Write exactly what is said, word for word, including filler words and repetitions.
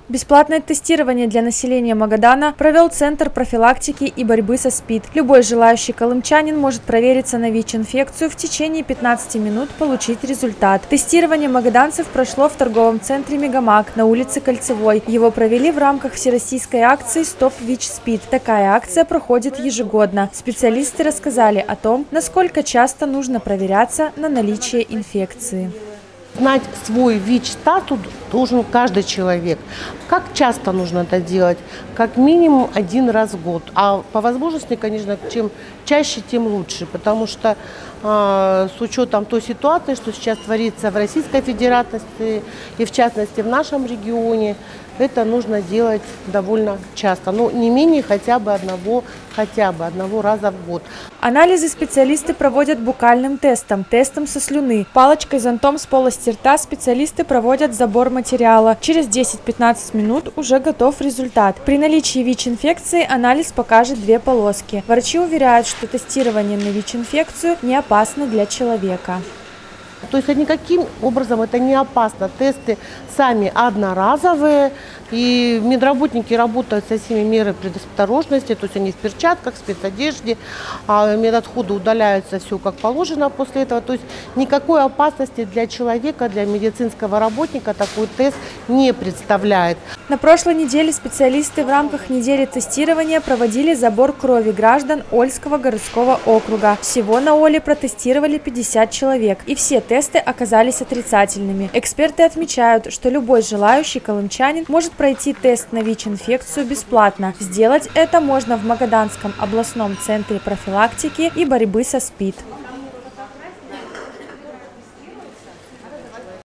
Бесплатное тестирование для населения Магадана провел Центр профилактики и борьбы со СПИД. Любой желающий колымчанин может провериться на ВИЧ-инфекцию в течение пятнадцати минут, получить результат. Тестирование магаданцев прошло в торговом центре «Мегамаг» на улице Кольцевой. Его провели в рамках всероссийской акции «Стоп ВИЧ-СПИД». Такая акция проходит ежегодно. Специалисты рассказали о том, насколько часто нужно проверяться на наличие инфекции. Знать свой ВИЧ-статус должен каждый человек. Как часто нужно это делать? Как минимум один раз в год. А по возможности, конечно, чем чаще, тем лучше. Потому что э, с учетом той ситуации, что сейчас творится в Российской Федерации и в частности в нашем регионе, это нужно делать довольно часто. Но не менее хотя бы одного, хотя бы одного раза в год. Анализы специалисты проводят букальным тестом, тестом со слюны. Палочкой-зонтом с полости рта специалисты проводят забор материала. Через десять-пятнадцать минут уже готов результат. При наличии ВИЧ-инфекции анализ покажет две полоски. Врачи уверяют, что тестирование на ВИЧ-инфекцию не опасно для человека. То есть никаким образом это не опасно. Тесты сами одноразовые, и медработники работают со всеми мерами предосторожности, то есть они в перчатках, в спецодежде, а медотходы удаляются все как положено после этого. То есть никакой опасности для человека, для медицинского работника такой тест не представляет. На прошлой неделе специалисты в рамках недели тестирования проводили забор крови граждан Ольского городского округа. Всего на Оле протестировали пятьдесят человек, и все тесты оказались отрицательными. Эксперты отмечают, что любой желающий колымчанин может пройти тест на ВИЧ-инфекцию бесплатно. Сделать это можно в Магаданском областном центре профилактики и борьбы со СПИД.